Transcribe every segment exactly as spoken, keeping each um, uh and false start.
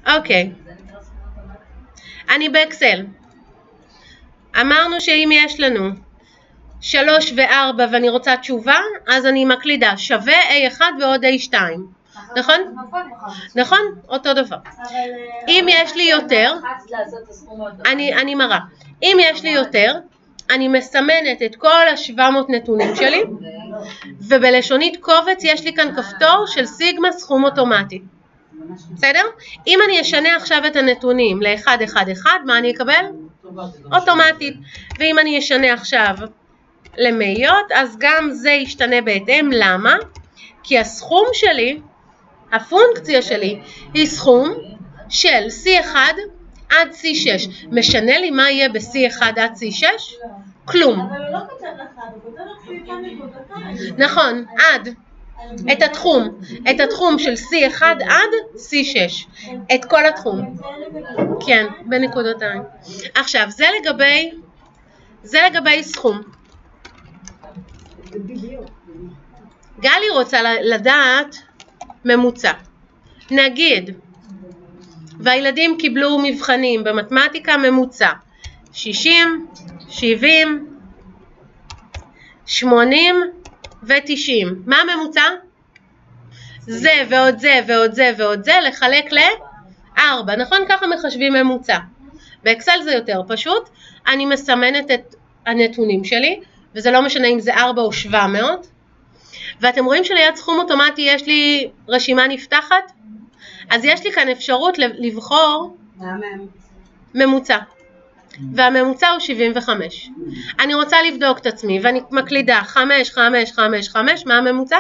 אוקיי. אני באקסל. אמרנו שאם יש לנו שלוש וארבע ואני רוצה תשובה, אז אני מקלידה שווה איי אחת ועוד איי שתיים. נכון? נכון? אותו דבר. אם יש לי יותר, אני, אני מראה. אם יש לי יותר, אני מסמנת את כל ה-שבע מאות נתונים שלי, ובלשונית קובץ יש לי כאן כפתור של סיגמה סכום אוטומטי. בסדר? אם אני אשנה עכשיו את הנתונים ל-אחד אחד אחד, מה אני אקבל? אוטומטית. ואם אני אשנה עכשיו למאיות, אז גם זה ישתנה בהתאם. למה? כי הסכום שלי, הפונקציה שלי, היא סכום של סי אחת עד סי שש. משנה לי מה יהיה ב-סי אחת עד סי שש? כלום. אבל הוא לא כותב לך, הוא כותב לך סי אחת נקודתיים. נכון, עד. את התחום, את התחום של סי אחת עד סי שש. את כל התחום. כן, בנקודתיים. עכשיו, זה לגבי, זה לגבי סכום. גלי רוצה לדעת ממוצע. נגיד, והילדים קיבלו מבחנים במתמטיקה ממוצע. שישים, שבעים, שמונים ו-תשעים. מה הממוצע? זה ועוד זה ועוד זה ועוד זה לחלק ל-ארבע. נכון? ככה מחשבים ממוצע. באקסל זה יותר פשוט. אני מסמנת את הנתונים שלי, וזה לא משנה אם זה ארבע או שבע מאות. ואתם רואים שליד סכום אוטומטי יש לי רשימה נפתחת? אז יש לי כאן אפשרות לבחור ממוצע. והממוצע הוא שבעים וחמש. אני רוצה לבדוק את עצמי, ואני מקלידה חמש, חמש, חמש, חמש, מה הממוצע?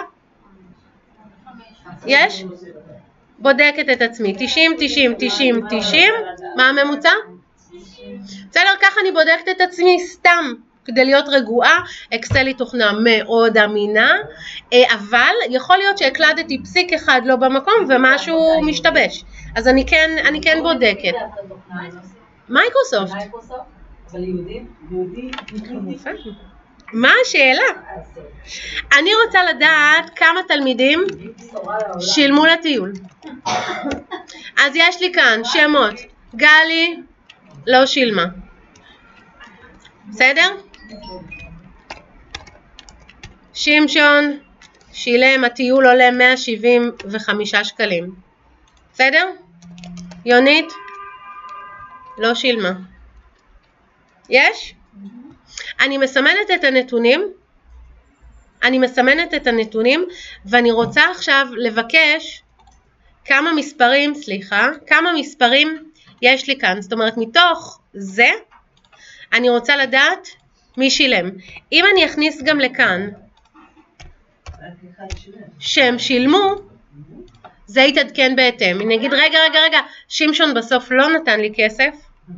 יש? בודקת את עצמי, תשעים, תשעים, תשעים, תשעים, מה הממוצע? בסדר, ככה אני בודקת את עצמי סתם, כדי להיות רגועה. אקסל היא תוכנה מאוד אמינה, אבל יכול להיות שהקלדתי פסיק אחד לא במקום ומשהו משתבש. אז אני כן, אני כן בודקת. מייקרוסופט. אבל יהודים, יהודי, מה השאלה? אני רוצה לדעת כמה תלמידים שילמו לטיול. אז יש לי כאן שמות. גלי לא שילמה. בסדר? שמשון שילם, הטיול עולה מאה שבעים וחמישה שקלים. בסדר? יונית לא שילמה. יש? אני מסמנת את הנתונים, אני מסמנת את הנתונים, ואני רוצה עכשיו לבקש כמה מספרים, סליחה, כמה מספרים יש לי כאן. זאת אומרת, מתוך זה, אני רוצה לדעת מי שילם. אם אני אכניס גם לכאן, שהם שילמו, זה יתעדכן בהתאם. אני אגיד, רגע, רגע, רגע, שמשון בסוף לא נתן לי כסף.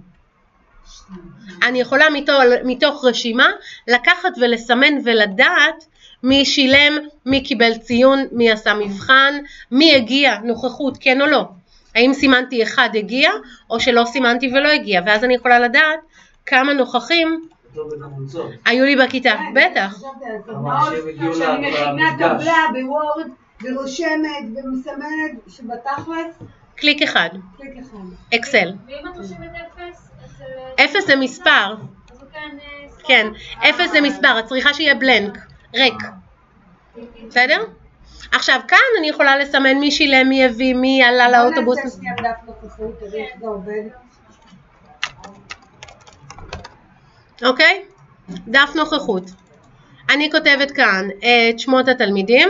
אני יכולה מתוך, מתוך רשימה לקחת ולסמן ולדעת מי שילם, מי קיבל ציון, מי עשה מבחן, מי הגיע, נוכחות, כן או לא. האם סימנתי אחד הגיע, או שלא סימנתי ולא הגיע, ואז אני יכולה לדעת כמה נוכחים היו לי בכיתה. בטח. שאני מכינה טבלה בוורד ורושמת ומסמנת שבתכלס קליק אחד. קליק אחד. אקסל. ואם את רושמת אפס? אפס זה מספר. אז הוא כן... כן, אפס זה מספר, את צריכה שיהיה בלנק, ריק. בסדר? עכשיו כאן אני יכולה לסמן מי שילם, מי הביא, מי עלה לאוטובוס. בוא נעשה שנייה דף נוכחות, תראי איך זה עובד. אוקיי? דף נוכחות. אני כותבת כאן את שמות התלמידים.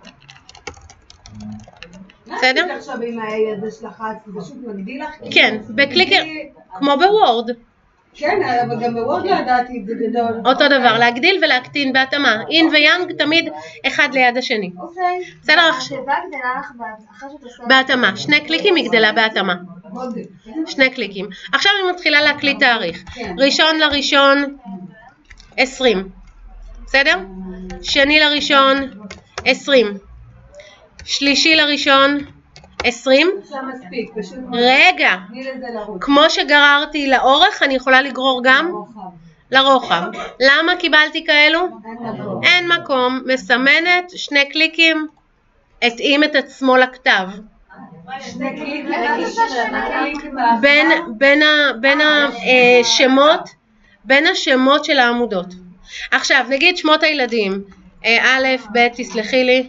בסדר? מה עשית עכשיו עם ה-A הזה שלך? זה פשוט מגדיל לך? כן, בקליקר, כמו בוורד. כן, אבל גם בוורד לא ידעתי את זה גדול. אותו דבר, להגדיל ולהקטין בהתאמה. אין ויאנג תמיד אחד ליד השני. אוקיי. בסדר? התיבה גדלה לך אחרי שאת עושה... בהתאמה, שני קליקים היא גדלה בהתאמה. שני קליקים. עכשיו אני מתחילה להקליט תאריך. ראשון לראשון, עשרים. בסדר? שני לראשון, עשרים. שלישי לראשון, עשרים. מספיק, פשוט... רגע. תני לזה לרוץ. כמו שגררתי לאורך, אני יכולה לגרור גם לרוחב. למה קיבלתי כאלו? אין מקום. מסמנת, שני קליקים, התאים את עצמו לכתב. שני קליקים. בין, בין, ה, בין השמות, בין השמות של העמודות. עכשיו, נגיד שמות הילדים. א', ב', תסלחי לי.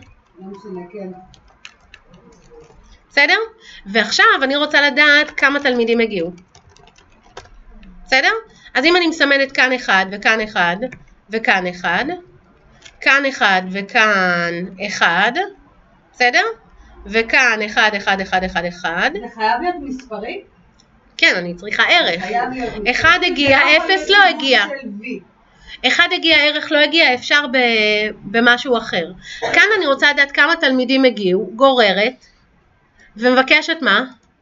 בסדר? ועכשיו אני רוצה לדעת כמה תלמידים הגיעו. בסדר? אז אם אני מסמנת כאן אחד וכאן אחד וכאן אחד, כאן אחד וכאן אחד, בסדר? וכאן אחד, אחד, אחד, אחד, אחד. זה חייב להיות מספרי? כן, אני צריכה ערך. חייב להיות מספרי. אחד הגיע, אפס לא הגיע. אחד הגיע, ערך לא הגיע, אפשר במשהו אחר. כאן אני רוצה לדעת כמה תלמידים הגיעו, גוררת, ומבקשת מה?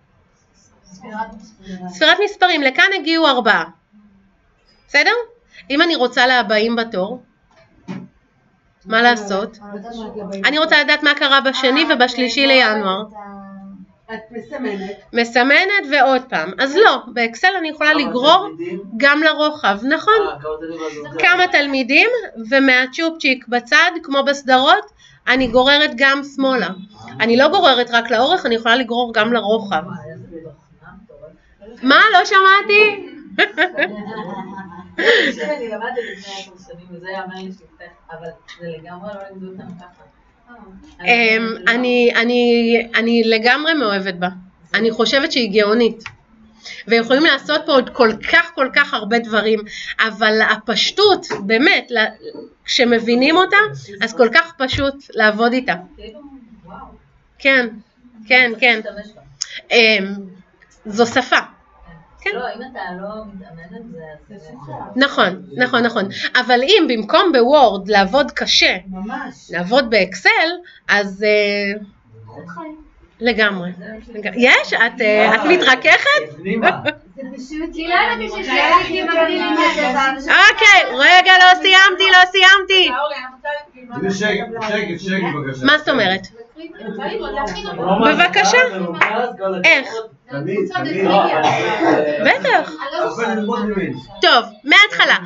ספירת מספרים. לכאן הגיעו ארבעה. בסדר? אם אני רוצה להבאים בתור, מה לעשות? אני רוצה לדעת מה קרה בשני ובשלישי לינואר. את מסמנת. מסמנת ועוד פעם. אז לא, באקסל אני יכולה לגרור גם לרוחב. נכון. כמה תלמידים, ומהצ'ופצ'יק בצד, כמו בסדרות, אני גוררת גם שמאלה. אני לא גוררת רק לאורך, אני יכולה לגרור גם לרוחב. מה? לא שמעתי? אני למדתי לפני עשר שנים, וזה היה אומר לי שפתח, אבל זה לגמרי לא לימדו אותנו ככה. אני לגמרי מאוהבת בה. אני חושבת שהיא גאונית. ויכולים לעשות פה עוד כל כך כל כך הרבה דברים, אבל הפשטות, באמת, כשמבינים אותה, אז כל כך פשוט לעבוד איתה. כן, כן, כן. זו שפה. לא, אם אתה לא מתאמנת זה... נכון, נכון, נכון. אבל אם במקום בוורד לעבוד קשה, לעבוד באקסל, אז לגמרי. יש? את מתרככת? זה פשוט, היא לא יודעת ששלחתי מגדילים את זה. אוקיי, רגע, לא סיימתי, לא סיימתי. שקט, שקט, בבקשה. מה זאת אומרת? בבקשה. איך? בטח. טוב, מההתחלה.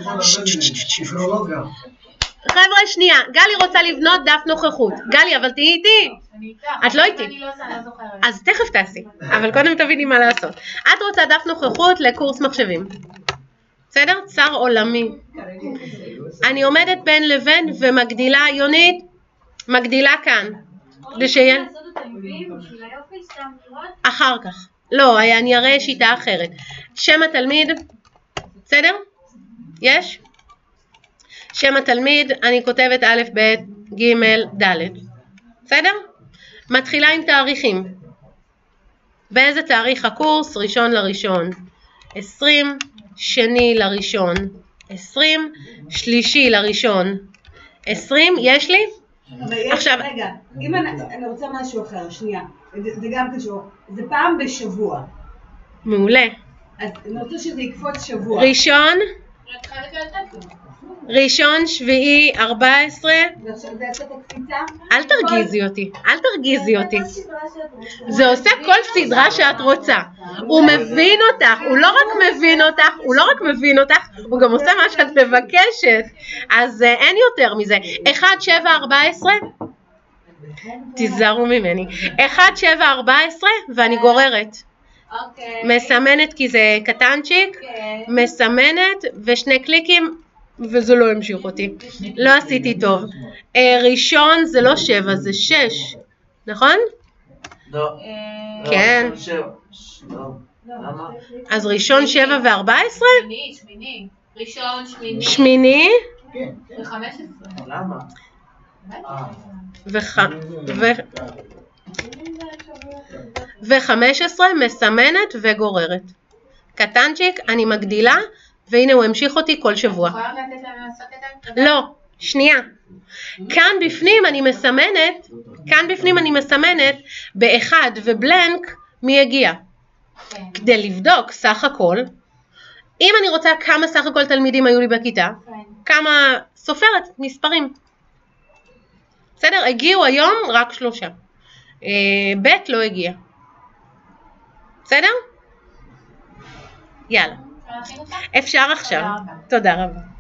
חבר'ה, שנייה, גלי רוצה לבנות דף נוכחות. גלי, אבל תהיי איתי. את לא איתי. אז תכף תעשי, אבל קודם תביני מה לעשות. את רוצה דף נוכחות לקורס מחשבים. בסדר? צר עולמי. אני עומדת בין לבין ומגדילה, יונית, מגדילה כאן. אחר כך. לא, אני אראה שיטה אחרת. שם התלמיד, בסדר? יש? שם התלמיד, אני כותבת א', ב', ג', ד'. בסדר? מתחילה עם תאריכים. באיזה תאריך הקורס? ראשון לראשון. עשרים, שני לראשון. עשרים, שלישי לראשון. עשרים, יש לי? עכשיו, רגע, אם אני רוצה משהו אחר, שנייה. זה גם קשור. זה פעם בשבוע. מעולה. אז אני רוצה שזה יקפוץ שבוע. ראשון, ראשון, שביעי, ארבע עשרה. ועכשיו זה יעשה את הקפיצה? אל תרגיזי אותי, אל תרגיזי אותי. זה עושה כל סדרה שאת רוצה. הוא מבין אותך, הוא לא רק מבין אותך, הוא לא רק מבין אותך, הוא גם עושה מה שאת מבקשת. אז אין יותר מזה. אחד, שבע, ארבע עשרה. תיזהרו ממני. אחד, שבע, ארבע עשרה, ואני גוררת. מסמנת כי זה קטנצ'יק, מסמנת ושני קליקים, וזה לא המשיך אותי. לא עשיתי טוב. ראשון זה לא שבע, זה שש. נכון? לא. כן. אז ראשון שבע וארבע עשרה? שמיני, שמיני. ראשון, שמיני. שמיני? וחמש עשרה. למה? וחמש עשרה מסמנת וגוררת. קטנצ'יק, אני מגדילה, והנה הוא המשיך אותי כל שבוע. לא, שנייה. כאן בפנים אני מסמנת, כאן בפנים אני מסמנת באחד ובלנק מי הגיע. כדי לבדוק סך הכל, אם אני רוצה כמה סך הכל תלמידים היו לי בכיתה, כמה סופרת, מספרים. בסדר, הגיעו היום רק שלושה. ב' לא הגיע. בסדר? יאללה. אפשר עכשיו. תודה רבה.